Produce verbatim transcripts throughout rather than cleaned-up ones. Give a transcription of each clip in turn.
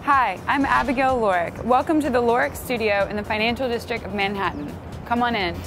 Hi, I'm Abigail Lorick. Welcome to the Lorick Studio in the Financial District of Manhattan. Come on in.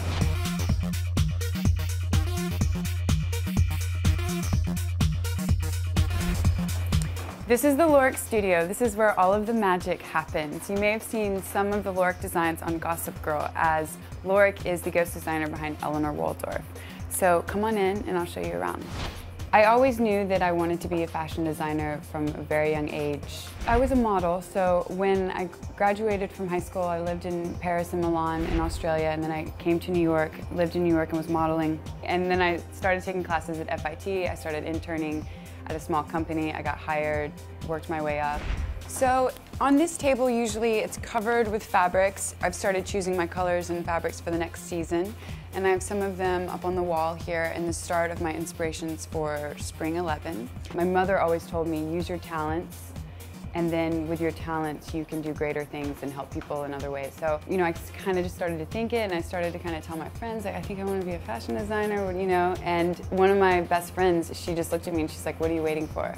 This is the Lorick Studio. This is where all of the magic happens. You may have seen some of the Lorick designs on Gossip Girl, as Lorick is the ghost designer behind Eleanor Waldorf. So come on in and I'll show you around. I always knew that I wanted to be a fashion designer from a very young age. I was a model, so when I graduated from high school, I lived in Paris and Milan in Australia, and then I came to New York, lived in New York and was modeling. And then I started taking classes at F I T, I started interning at a small company, I got hired, worked my way up. So on this table, usually it's covered with fabrics. I've started choosing my colors and fabrics for the next season, and I have some of them up on the wall here in the start of my inspirations for Spring eleven. My mother always told me, use your talents, and then with your talents you can do greater things and help people in other ways. So, you know, I kind of just started to think it, and I started to kind of tell my friends, like, I think I want to be a fashion designer, you know, and one of my best friends, she just looked at me and she's like, what are you waiting for?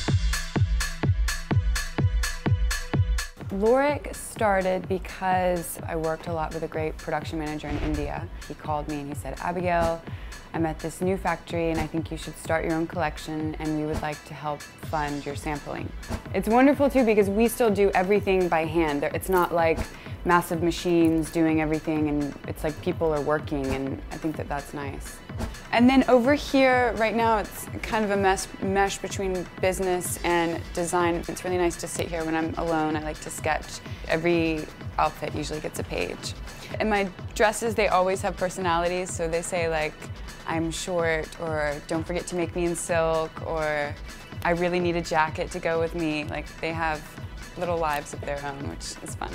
Lorick started because I worked a lot with a great production manager in India. He called me and he said, Abigail, I'm at this new factory and I think you should start your own collection and we would like to help fund your sampling. It's wonderful too because we still do everything by hand. It's not like massive machines doing everything, and it's like people are working, and I think that that's nice. And then over here, right now, it's kind of a mess, mesh between business and design. It's really nice to sit here when I'm alone. I like to sketch. Every outfit usually gets a page. And my dresses, they always have personalities, so they say like, I'm short, or don't forget to make me in silk, or I really need a jacket to go with me. Like, they have little lives of their own, which is fun.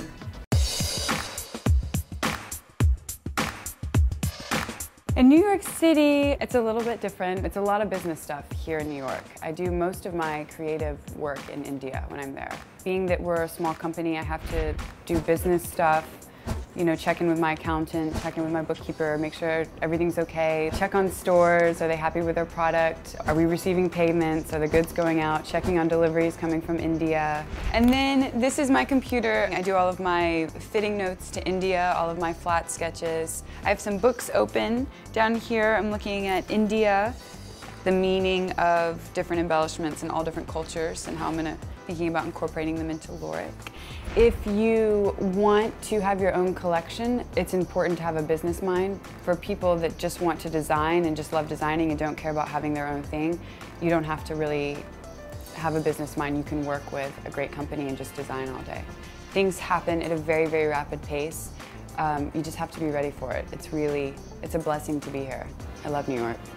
In New York City, it's a little bit different. It's a lot of business stuff here in New York. I do most of my creative work in India when I'm there. Being that we're a small company, I have to do business stuff, you know, check in with my accountant, check in with my bookkeeper, make sure everything's okay, check on stores, are they happy with their product, are we receiving payments, are the goods going out, checking on deliveries coming from India. And then this is my computer. I do all of my fitting notes to India, all of my flat sketches. I have some books open. Down here I'm looking at India, the meaning of different embellishments in all different cultures and how I'm gonna thinking about incorporating them into Lorick. If you want to have your own collection, it's important to have a business mind. For people that just want to design and just love designing and don't care about having their own thing, you don't have to really have a business mind. You can work with a great company and just design all day. Things happen at a very, very rapid pace. Um, you just have to be ready for it. It's really, it's a blessing to be here. I love New York.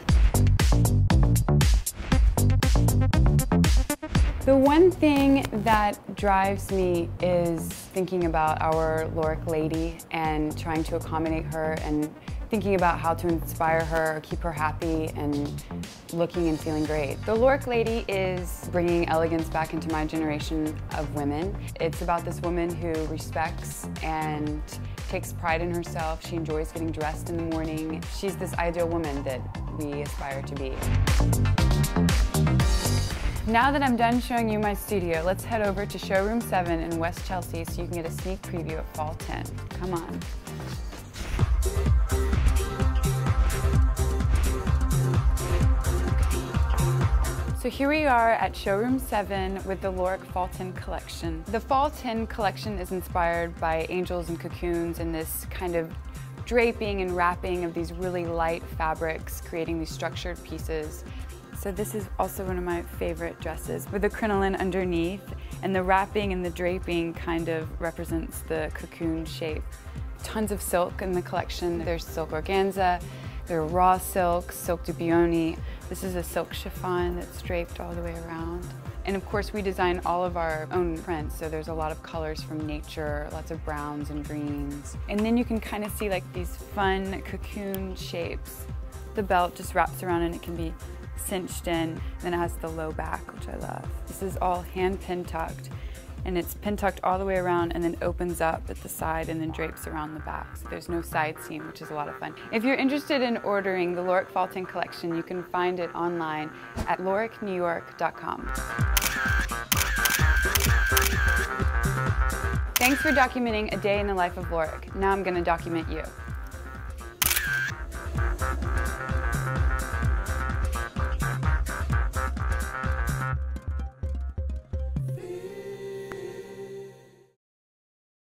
The one thing that drives me is thinking about our Lorick lady and trying to accommodate her and thinking about how to inspire her, keep her happy and looking and feeling great. The Lorick lady is bringing elegance back into my generation of women. It's about this woman who respects and takes pride in herself. She enjoys getting dressed in the morning. She's this ideal woman that we aspire to be. Now that I'm done showing you my studio, let's head over to Showroom seven in West Chelsea so you can get a sneak preview of Fall ten. Come on. So here we are at Showroom seven with the Lorick Fall ten collection. The Fall ten collection is inspired by angels and cocoons and this kind of draping and wrapping of these really light fabrics, creating these structured pieces. So this is also one of my favorite dresses with the crinoline underneath, and the wrapping and the draping kind of represents the cocoon shape. Tons of silk in the collection. There's silk organza, there are raw silk, silk dupioni. This is a silk chiffon that's draped all the way around. And of course we design all of our own prints, so there's a lot of colors from nature, lots of browns and greens. And then you can kind of see like these fun cocoon shapes. The belt just wraps around and it can be cinched in, then it has the low back, which I love. This is all hand pin tucked, and it's pin tucked all the way around and then opens up at the side and then drapes around the back. So there's no side seam, which is a lot of fun. If you're interested in ordering the Lorick Fall ten collection, you can find it online at lorick new york dot com. Thanks for documenting a day in the life of Lorik. Now I'm going to document you.